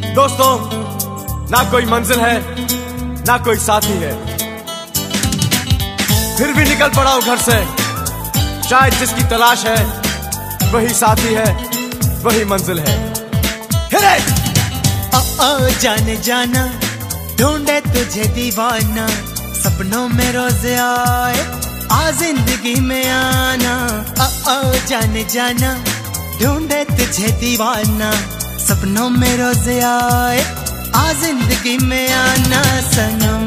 दोस्तों, ना कोई मंजिल है ना कोई साथी है, फिर भी निकल पड़ा हूं घर से। शायद जिसकी तलाश है वही साथी है, वही मंजिल है। ओ जाने जाना ढूंढे तुझे दीवाना, सपनों में रोज आए आ जिंदगी में आना। ओ जाने जाना ढूंढे तुझे दीवाना, सपनों में रोज आए आ जिंदगी में आना सनम।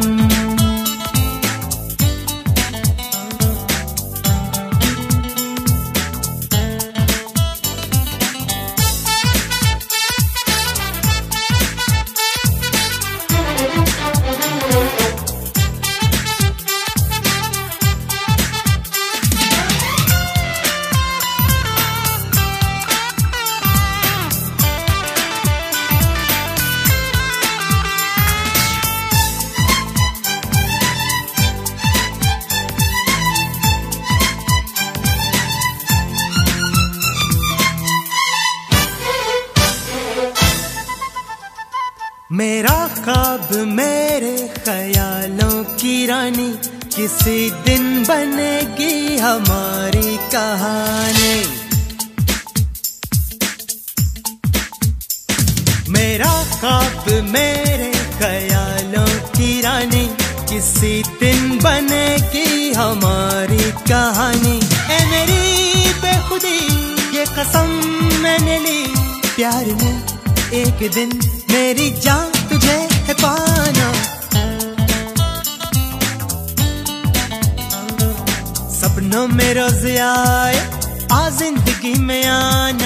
मेरा ख्वाब मेरे ख्यालों की रानी, किसी दिन बनेगी हमारी कहानी। मेरा ख्वाब मेरे ख्यालों की रानी, किसी दिन बनेगी हमारी कहानी। ए मेरी बेखुदी ये कसम मैंने ली, प्यार में एक दिन मेरी जान तुझे है पाना। सपनों में रोज आए आ जिंदगी में आना।